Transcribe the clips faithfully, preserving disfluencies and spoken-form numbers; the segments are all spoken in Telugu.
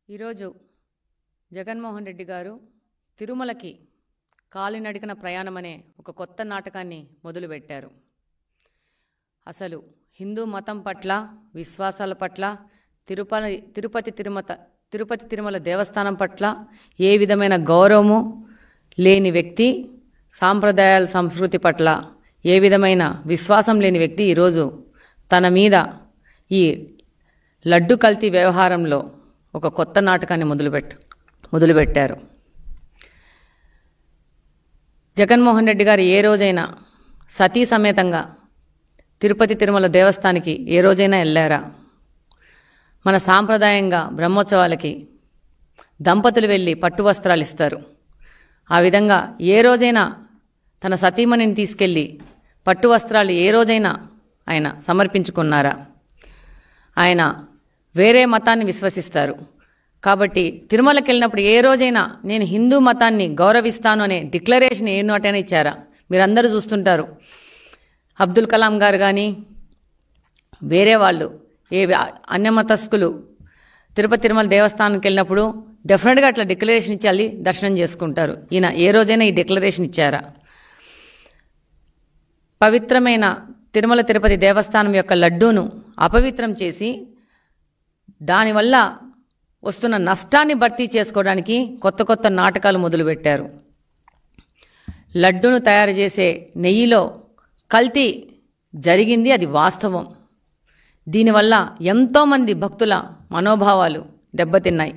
ఈరోజు జగన్మోహన్ రెడ్డి గారు తిరుమలకి కాలినడకన ప్రయాణం అనే ఒక కొత్త నాటకాన్ని మొదలుపెట్టారు. అసలు హిందూ మతం పట్ల, విశ్వాసాల పట్ల, తిరుపతి తిరుపతి తిరుమత తిరుపతి తిరుమల దేవస్థానం పట్ల ఏ విధమైన గౌరవము లేని వ్యక్తి, సాంప్రదాయాల సంస్కృతి పట్ల ఏ విధమైన విశ్వాసం లేని వ్యక్తి ఈరోజు తన మీద ఈ లడ్డు కల్తీ వ్యవహారంలో ఒక కొత్త నాటకాన్ని మొదలుపెట్టు మొదలుపెట్టారు. జగన్మోహన్ రెడ్డి గారు ఏ రోజైనా సతీ సమేతంగా తిరుపతి తిరుమల దేవస్థానానికి ఏ రోజైనా వెళ్ళారా? మన సాంప్రదాయంగా బ్రహ్మోత్సవాలకి దంపతులు వెళ్ళి పట్టు వస్త్రాలు ఇస్తారు. ఆ విధంగా ఏ రోజైనా తన సతీమణిని తీసుకెళ్ళి పట్టు వస్త్రాలు ఏ రోజైనా ఆయన సమర్పించుకున్నారా? ఆయన వేరే మతాన్ని విశ్వసిస్తారు కాబట్టి తిరుమలకి వెళ్ళినప్పుడు ఏ రోజైనా నేను హిందూ మతాన్ని గౌరవిస్తాను అనే డిక్లరేషన్ ఏ నోటైనా ఇచ్చారా? మీరందరూ చూస్తుంటారు. అబ్దుల్ కలాం గారు కానీ వేరే వాళ్ళు ఏ అన్యమతస్థులు తిరుపతి తిరుమల దేవస్థానానికి వెళ్ళినప్పుడు డెఫినెట్గా అట్లా డిక్లరేషన్ ఇచ్చి దర్శనం చేసుకుంటారు. ఈయన ఏ రోజైనా ఈ డిక్లరేషన్ ఇచ్చారా? పవిత్రమైన తిరుమల తిరుపతి దేవస్థానం యొక్క లడ్డూను అపవిత్రం చేసి దానివల్ల వస్తున్న నష్టాన్ని భర్తీ చేసుకోవడానికి కొత్త కొత్త నాటకాలు మొదలుపెట్టారు. లడ్డూను తయారు చేసే నెయ్యిలో కల్తీ జరిగింది, అది వాస్తవం. దీనివల్ల ఎంతోమంది భక్తుల మనోభావాలు దెబ్బతిన్నాయి.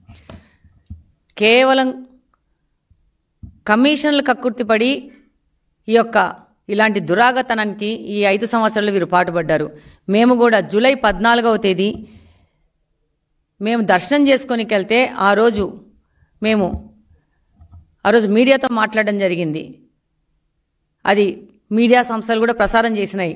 కేవలం కమిషన్లు కక్కుర్తిపడి ఈ యొక్క ఇలాంటి దురాగతనానికి ఈ ఐదు సంవత్సరాలు వీరు పాటుపడ్డారు. మేము కూడా జూలై పద్నాలుగవ తేదీ మేము దర్శనం చేసుకొనికి వెళ్తే ఆ రోజు మేము ఆ రోజు మీడియాతో మాట్లాడడం జరిగింది. అది మీడియా సంస్థలు కూడా ప్రసారం చేసినాయి.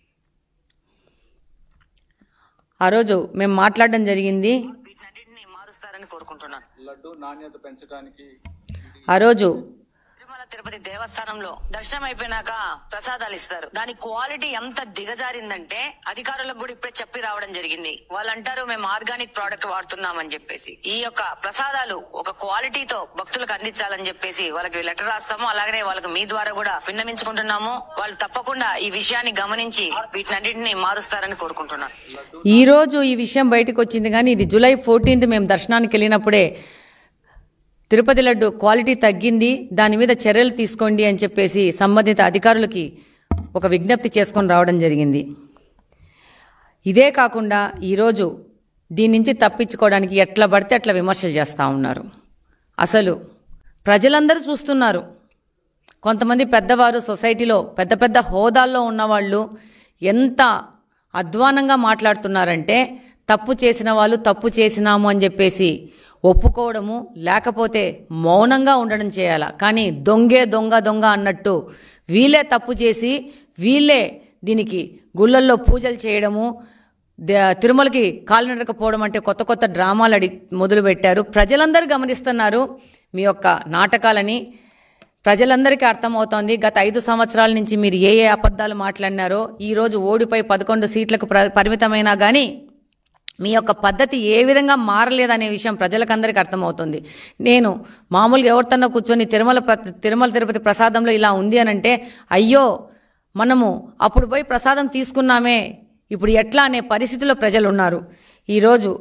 ఆ రోజు మేము మాట్లాడడం జరిగింది. మారుస్తారని కోరుకుంటున్నాను. లడ్డు నాణ్యత పెంచడానికి ఆ రోజు తిరుమల తిరుపతి దేవస్థానంలో దర్శనం అయిపోయినాక ప్రసాదాలు ఇస్తారు. దాని క్వాలిటీ ఎంత దిగజారిందంటే అధికారులకు కూడా ఇప్పుడే చెప్పి రావడం జరిగింది. వాళ్ళు అంటారు మేము ఆర్గానిక్ ప్రోడక్ట్ వాడుతున్నామని చెప్పేసి. ఈ యొక్క ప్రసాదాలు ఒక క్వాలిటీతో భక్తులకు అందించాలని చెప్పేసి వాళ్ళకి లెటర్ రాస్తాము. అలాగనే వాళ్ళకి మీ ద్వారా కూడా విన్నవించుకుంటున్నాము. వాళ్ళు తప్పకుండా ఈ విషయాన్ని గమనించి వీటినన్నింటినీ మారుస్తారని కోరుకుంటున్నాను. ఈ రోజు ఈ విషయం బయటకు వచ్చింది, కానీ ఇది జూలై ఫోర్టీన్త్ మేము దర్శనానికి వెళ్ళినప్పుడే తిరుపతి లడ్డు క్వాలిటీ తగ్గింది, దాని మీద చర్యలు తీసుకోండి అని చెప్పేసి సంబంధిత అధికారులకి ఒక విజ్ఞప్తి చేసుకొని రావడం జరిగింది. ఇదే కాకుండా ఈరోజు దీని నుంచి తప్పించుకోవడానికి ఎట్లా పడితే అట్లా విమర్శలు చేస్తూ ఉన్నారు. అసలు ప్రజలందరూ చూస్తున్నారు. కొంతమంది పెద్దవారు సొసైటీలో పెద్ద పెద్ద హోదాల్లో ఉన్నవాళ్ళు ఎంత అధ్వానంగా మాట్లాడుతున్నారంటే తప్పు చేసిన వాళ్ళు తప్పు చేసినాము అని చెప్పేసి ఒప్పుకోవడము, లేకపోతే మౌనంగా ఉండడం చేయాల. కానీ దొంగే దొంగ దొంగ అన్నట్టు వీళ్ళే తప్పు చేసి వీళ్ళే దీనికి గుళ్ళల్లో పూజలు చేయడము, తిరుమలకి కాలినడకపోవడం అంటే కొత్త కొత్త డ్రామాలు అడి మొదలుపెట్టారు. ప్రజలందరూ గమనిస్తున్నారు మీ యొక్క నాటకాలని. ప్రజలందరికీ అర్థమవుతోంది గత ఐదు సంవత్సరాల నుంచి మీరు ఏ ఏ అబద్ధాలు మాట్లాడినారో ఈరోజు ఓడిపోయి పదకొండు సీట్లకు పరిమితమైనా కానీ మీ యొక్క పద్ధతి ఏ విధంగా మారలేదనే విషయం ప్రజలకందరికీ అర్థమవుతుంది. నేను మామూలుగా ఎవరితోనో కూర్చొని తిరుమల తిరుమల తిరుపతి ప్రసాదంలో ఇలా ఉంది అని అంటే అయ్యో మనము అప్పుడు పోయి ప్రసాదం తీసుకున్నామే ఇప్పుడు ఎట్లా అనే పరిస్థితిలో ప్రజలు ఉన్నారు. ఈరోజు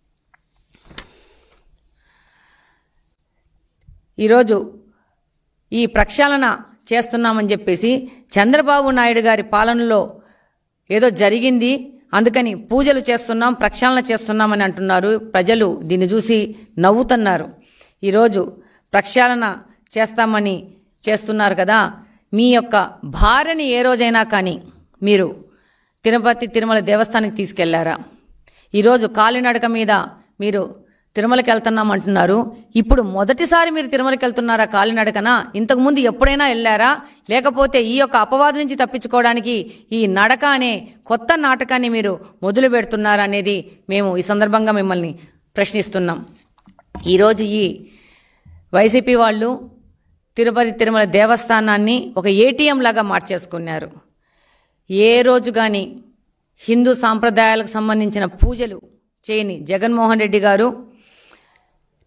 ఈరోజు ఈ ప్రక్షాళన చేస్తున్నామని చెప్పేసి చంద్రబాబు నాయుడు గారి పాలనలో ఏదో జరిగింది, అందుకని పూజలు చేస్తున్నాం, ప్రక్షాళన చేస్తున్నామని అంటున్నారు. ప్రజలు దీన్ని చూసి నవ్వుతున్నారు. ఈరోజు ప్రక్షాళన చేస్తామని చేస్తున్నారు కదా, మీ యొక్క భార్యని ఏ రోజైనా కానీ మీరు తిరుపతి తిరుమల దేవస్థానానికి తీసుకెళ్లారా? ఈరోజు కాలినడక మీద మీరు తిరుమలకి వెళ్తున్నాం అంటున్నారు. ఇప్పుడు మొదటిసారి మీరు తిరుమలకి వెళ్తున్నారా కాలినడకనా? ఇంతకుముందు ఎప్పుడైనా వెళ్ళారా? లేకపోతే ఈ యొక్క అపవాదు నుంచి తప్పించుకోవడానికి ఈ నడక అనే కొత్త నాటకాన్ని మీరు మొదలు పెడుతున్నారా అనేది మేము ఈ సందర్భంగా మిమ్మల్ని ప్రశ్నిస్తున్నాం. ఈరోజు ఈ వైసీపీ వాళ్ళు తిరుపతి తిరుమల దేవస్థానాన్ని ఒక ఏటీఎం లాగా మార్చేసుకున్నారు. ఏ రోజు కానీ హిందూ సాంప్రదాయాలకు సంబంధించిన పూజలు చేయని జగన్మోహన్ రెడ్డి గారు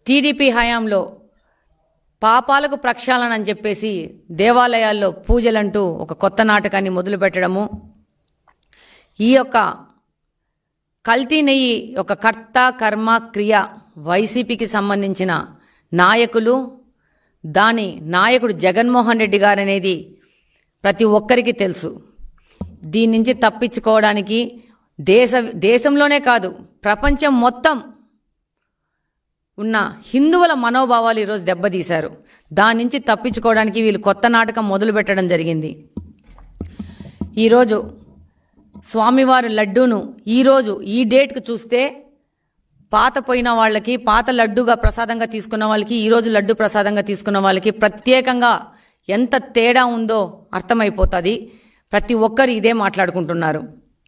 టీడీపీ హయాంలో పాపాలకు ప్రక్షాళన అని చెప్పేసి దేవాలయాల్లో పూజలంటూ ఒక కొత్త నాటకాన్ని మొదలుపెట్టడము, ఈ యొక్క కల్తీ నెయ్యి యొక్క కర్త కర్మ క్రియ వైసీపీకి సంబంధించిన నాయకులు, దాని నాయకుడు జగన్మోహన్ రెడ్డి గారు అనేది ప్రతి ఒక్కరికి తెలుసు. దీని నుంచి తప్పించుకోవడానికి దేశ దేశంలోనే కాదు ప్రపంచం మొత్తం ఉన్న హిందువుల మనోభావాలు ఈరోజు దెబ్బతీశారు. దాని నుంచి తప్పించుకోవడానికి వీళ్ళు కొత్త నాటకం మొదలు పెట్టడం జరిగింది. ఈరోజు స్వామివారి లడ్డూను ఈరోజు ఈ డేట్కు చూస్తే పాత పోయిన వాళ్ళకి, పాత లడ్డూగా ప్రసాదంగా తీసుకున్న వాళ్ళకి, ఈరోజు లడ్డు ప్రసాదంగా తీసుకున్న వాళ్ళకి ప్రత్యేకంగా ఎంత తేడా ఉందో అర్థమైపోతుంది. ప్రతి ఒక్కరు ఇదే మాట్లాడుకుంటున్నారు.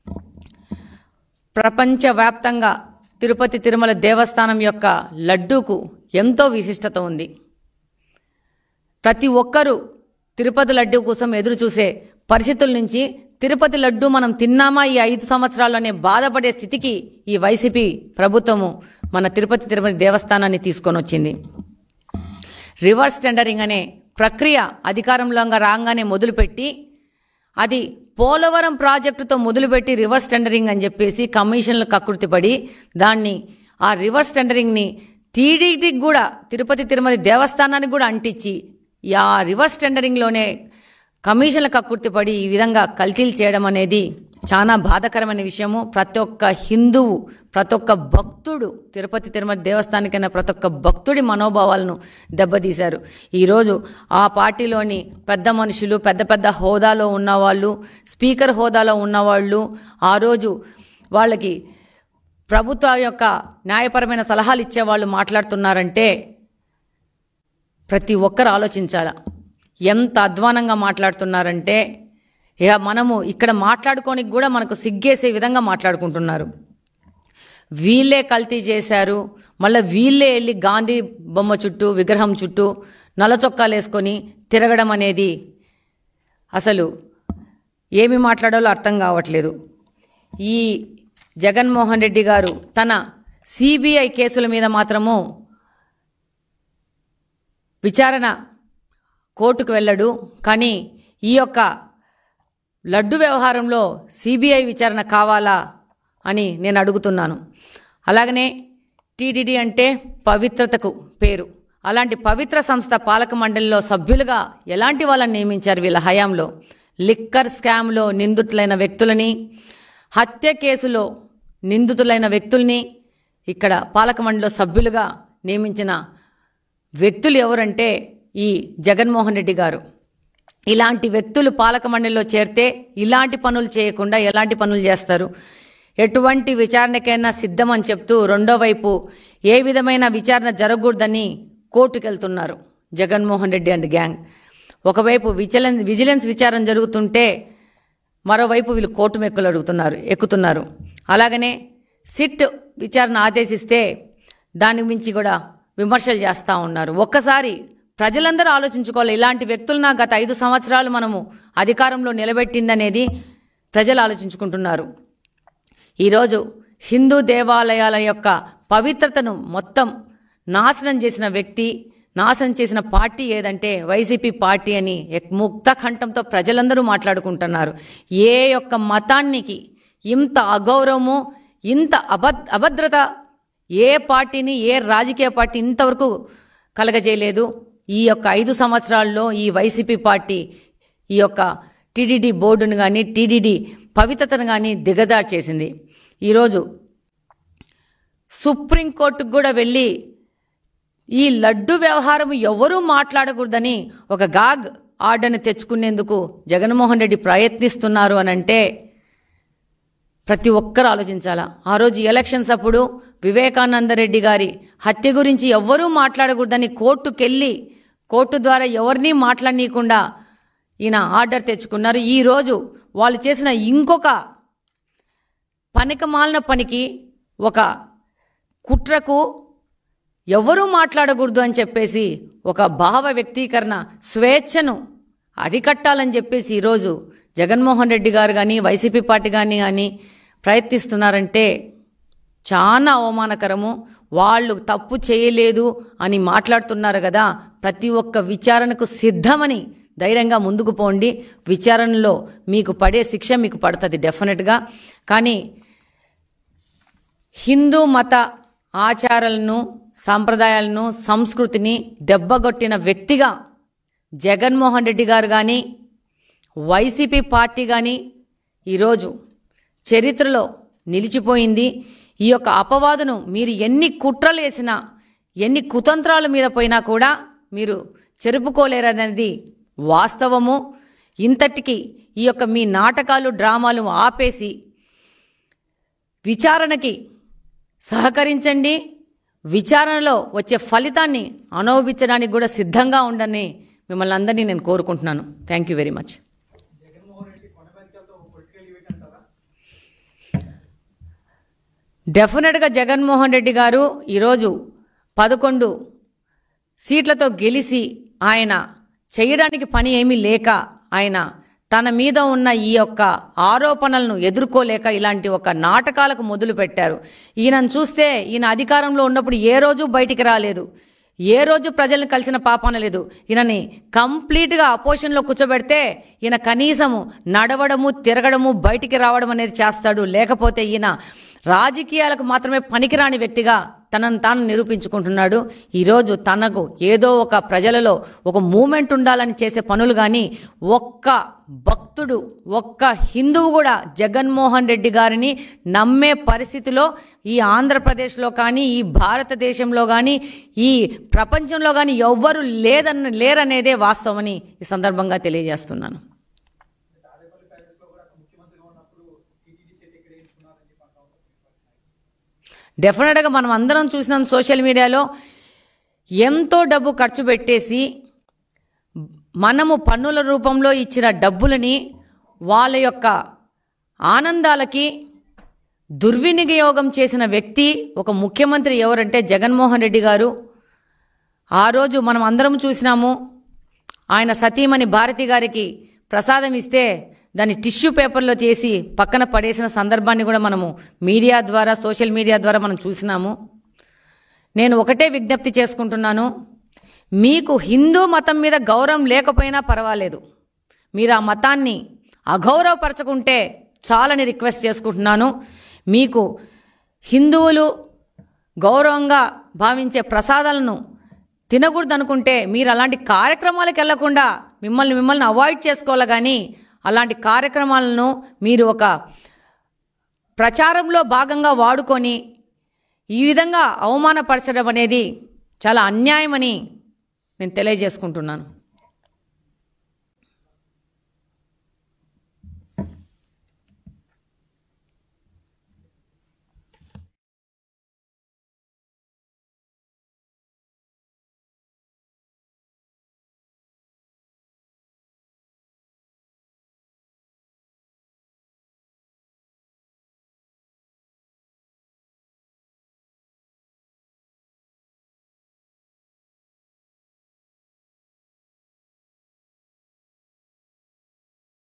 ప్రపంచవ్యాప్తంగా తిరుపతి తిరుమల దేవస్థానం యొక్క లడ్డూకు ఎంతో విశిష్టత ఉంది. ప్రతి ఒక్కరూ తిరుపతి లడ్డూ కోసం ఎదురు చూసే పరిస్థితుల నుంచి తిరుపతి లడ్డూ మనం తిన్నామా ఈ ఐదు సంవత్సరాల్లోనే బాధపడే స్థితికి ఈ వైసీపీ ప్రభుత్వము మన తిరుపతి తిరుమల దేవస్థానాన్ని తీసుకొని వచ్చింది. రివర్స్ టెండరింగ్ అనే ప్రక్రియ అధికారంలో రాగానే మొదలుపెట్టి, అది పోలవరం ప్రాజెక్టుతో మొదలుపెట్టి రివర్స్ టెండరింగ్ అని చెప్పేసి కమిషన్లు కకృతిపడి దాన్ని ఆ రివర్స్ టెండరింగ్ని టీడీటీకి కూడా, తిరుపతి తిరుమల దేవస్థానానికి కూడా అంటించి ఆ రివర్స్ టెండరింగ్లోనే కమిషన్ల కకృతిపడి ఈ విధంగా కల్తీలు చేయడం అనేది చాలా బాధాకరమైన విషయము. ప్రతి ఒక్క హిందువు, ప్రతి ఒక్క భక్తుడు, తిరుపతి తిరుమల దేవస్థానికైనా ప్రతి ఒక్క భక్తుడి మనోభావాలను దెబ్బతీశారు. ఈరోజు ఆ పార్టీలోని పెద్ద మనుషులు, పెద్ద పెద్ద హోదాలో ఉన్నవాళ్ళు, స్పీకర్ హోదాలో ఉన్నవాళ్ళు ఆ రోజు వాళ్ళకి ప్రభుత్వ యొక్క న్యాయపరమైన సలహాలు ఇచ్చేవాళ్ళు మాట్లాడుతున్నారంటే ప్రతి ఒక్కరు ఆలోచించాలా. ఎంత అధ్వానంగా మాట్లాడుతున్నారంటే ఇక మనము ఇక్కడ మాట్లాడుకోనికి కూడా మనకు సిగ్గేసే విధంగా మాట్లాడుకుంటున్నారు. వీళ్ళే కల్తీ చేశారు, మళ్ళీ వీళ్ళే వెళ్ళి గాంధీ బొమ్మ చుట్టూ, విగ్రహం చుట్టూ నల్ల చొక్కాలు వేసుకొని తిరగడం అనేది అసలు ఏమి మాట్లాడాలో అర్థం కావట్లేదు. ఈ జగన్మోహన్ రెడ్డి గారు తన సిబిఐ కేసుల మీద మాత్రము విచారణ కోర్టుకు వెళ్ళడు, కానీ ఈ యొక్క లడ్డు వ్యవహారంలో సిబిఐ విచారణ కావాలా అని నేను అడుగుతున్నాను. అలాగనే టీటీడీ అంటే పవిత్రతకు పేరు. అలాంటి పవిత్ర సంస్థ పాలక మండలిలో సభ్యులుగా ఎలాంటి వాళ్ళని నియమించారు వీళ్ళ హయాంలో? లిక్కర్ స్కామ్లో నిందితులైన వ్యక్తులని, హత్య కేసులో నిందితులైన వ్యక్తుల్ని ఇక్కడ పాలక మండలిలో సభ్యులుగా నియమించిన వ్యక్తులు ఎవరంటే ఈ జగన్మోహన్ రెడ్డి గారు. ఇలాంటి వ్యక్తులు పాలక మండలిలో చేరితే ఇలాంటి పనులు చేయకుండా ఎలాంటి పనులు చేస్తారు? ఎటువంటి విచారణకైనా సిద్ధమని చెప్తూ రెండో వైపు ఏ విధమైన విచారణ జరగకూడదని కోర్టుకు వెళ్తున్నారు జగన్మోహన్ రెడ్డి అండ్ గ్యాంగ్. ఒకవైపు విజిలెన్స్ విజిలెన్స్ విచారణ జరుగుతుంటే మరోవైపు వీళ్ళు కోర్టు మెక్కులు అడుగుతున్నారు ఎక్కుతున్నారు. అలాగనే సిట్ విచారణ ఆదేశిస్తే దాని మించి కూడా విమర్శలు చేస్తూ ఉన్నారు. ఒక్కసారి ప్రజలందరూ ఆలోచించుకోవాలి. ఇలాంటి వ్యక్తులను గత ఐదు సంవత్సరాలు మనము అధికారంలో నిలబెట్టిందనేది ప్రజలు ఆలోచించుకుంటున్నారు. ఈరోజు హిందూ దేవాలయాల యొక్క పవిత్రతను మొత్తం నాశనం చేసిన వ్యక్తి, నాశనం చేసిన పార్టీ ఏదంటే వైసీపీ పార్టీ అని ముక్త కంఠంతో ప్రజలందరూ మాట్లాడుకుంటున్నారు. ఏ యొక్క మతానికి ఇంత అగౌరవము, ఇంత అభద్ అభద్రత ఏ పార్టీని, ఏ రాజకీయ పార్టీ ఇంతవరకు కలగజేయలేదు. ఈ యొక్క ఐదు సంవత్సరాల్లో ఈ వైసీపీ పార్టీ ఈ యొక్క టీటీడీ బోర్డును కానీ, టీటీడీ పవిత్రతను కానీ దిగజారు చేసింది. ఈరోజు సుప్రీంకోర్టుకు కూడా వెళ్ళి ఈ లడ్డు వ్యవహారం ఎవరూ మాట్లాడకూడదని ఒక గాగ్ ఆర్డర్ని తెచ్చుకునేందుకు జగన్మోహన్ రెడ్డి ప్రయత్నిస్తున్నారు అనంటే ప్రతి ఒక్కరు ఆలోచించాలా. ఆ రోజు ఎలక్షన్స్ అప్పుడు వివేకానందరెడ్డి గారి హత్య గురించి ఎవ్వరూ మాట్లాడకూడదని కోర్టుకెళ్ళి కోర్టు ద్వారా ఎవరినీ మాట్లాడనీయకుండా ఈయన ఆర్డర్ తెచ్చుకున్నారు. ఈరోజు వాళ్ళు చేసిన ఇంకొక పనికిమాలిన పనికి, ఒక కుట్రకు ఎవరూ మాట్లాడకూడదు అని చెప్పేసి ఒక భావ వ్యక్తీకరణ స్వేచ్ఛను అరికట్టాలని చెప్పేసి ఈరోజు జగన్మోహన్ రెడ్డి గారు కానీ, వైసీపీ పార్టీ కానీ కానీ ప్రయత్నిస్తున్నారంటే చాలా అవమానకరము. వాళ్ళు తప్పు చేయలేదు అని మాట్లాడుతున్నారు కదా, ప్రతి ఒక్క విచారణకు సిద్ధమని ధైర్యంగా ముందుకు పోండి. విచారణలో మీకు పడే శిక్ష మీకు పడుతుంది డెఫినెట్గా. కానీ హిందూ మత ఆచారాలను, సాంప్రదాయాలను, సంస్కృతిని దెబ్బగొట్టిన వ్యక్తిగా జగన్మోహన్ రెడ్డి గారు కానీ, వైసీపీ పార్టీ కానీ ఈరోజు చరిత్రలో నిలిచిపోయింది. ఈ యొక్క అపవాదును మీరు ఎన్ని కుట్రలు వేసినా, ఎన్ని కుతంత్రాల మీద పోయినా కూడా మీరు చెరుపుకోలేరనేది వాస్తవము. ఇంతటికి ఈ యొక్క మీ నాటకాలు, డ్రామాలు ఆపేసి విచారణకి సహకరించండి. విచారణలో వచ్చే ఫలితాన్ని అనుభవించడానికి కూడా సిద్ధంగా ఉండని మిమ్మల్ని అందరినీ నేను కోరుకుంటున్నాను. Thank you very much. డెఫినెట్గా జగన్మోహన్ రెడ్డి గారు ఈరోజు పదకొండు సీట్లతో గెలిచి ఆయన చేయడానికి పని ఏమీ లేక ఆయన తన మీద ఉన్న ఈ యొక్క ఆరోపణలను ఎదుర్కోలేక ఇలాంటి ఒక నాటకాలకు మొదలు పెట్టారు. ఈయనను చూస్తే ఈయన అధికారంలో ఉన్నప్పుడు ఏ రోజు బయటికి రాలేదు, ఏ రోజు ప్రజలను కలిసిన పాపాన లేదు. ఈయనని కంప్లీట్గా అపోజిషన్లో కూర్చోబెడితే ఈయన కనీసము నడవడము, తిరగడము, బయటికి రావడం అనేది చేస్తాడు. లేకపోతే ఈయన రాజకీయాలకు మాత్రమే పనికిరాని వ్యక్తిగా తనను తాను నిరూపించుకుంటున్నాడు. ఈరోజు తనకు ఏదో ఒక ప్రజలలో ఒక మూమెంట్ ఉండాలని చేసే పనులు కానీ ఒక్క భక్తుడు, ఒక్క హిందువు కూడా జగన్మోహన్ రెడ్డి గారిని నమ్మే పరిస్థితిలో ఈ ఆంధ్రప్రదేశ్లో కానీ, ఈ భారతదేశంలో కానీ, ఈ ప్రపంచంలో కానీ ఎవ్వరూ లేదన్న లేరనేదే వాస్తవమని ఈ సందర్భంగా తెలియజేస్తున్నాను. డెఫినెట్గా మనం అందరం చూసినాం సోషల్ మీడియాలో ఎంతో డబ్బు ఖర్చు పెట్టేసి మనము పన్నుల రూపంలో ఇచ్చిన డబ్బులని వాళ్ళ యొక్క ఆనందాలకి దుర్వినియోగం చేసిన వ్యక్తి ఒక ముఖ్యమంత్రి ఎవరంటే జగన్మోహన్ రెడ్డి గారు. ఆ రోజు మనం అందరం చూసినాము. ఆయన సతీమణి భారతి గారికి ప్రసాదం ఇస్తే దాన్ని టిష్యూ పేపర్లో తీసి పక్కన పడేసిన సందర్భాన్ని కూడా మనము మీడియా ద్వారా, సోషల్ మీడియా ద్వారా మనం చూసినాము. నేను ఒకటే విజ్ఞప్తి చేసుకుంటున్నాను, మీకు హిందూ మతం మీద గౌరవం లేకపోయినా పర్వాలేదు, మీరు ఆ మతాన్ని అగౌరవపరచుకుంటే చాలని రిక్వెస్ట్ చేసుకుంటున్నాను. మీకు హిందువులు గౌరవంగా భావించే ప్రసాదాలను తినకూడదు అనుకుంటే మీరు అలాంటి కార్యక్రమాలకు వెళ్లకుండా మిమ్మల్ని మిమ్మల్ని అవాయిడ్ చేసుకోవాలి. కానీ అలాంటి కార్యక్రమాలను మీరు ఒక ప్రచారంలో భాగంగా వాడుకొని ఈ విధంగా అవమానపరచడం అనేది చాలా అన్యాయమని నేను తెలియజేసుకుంటున్నాను.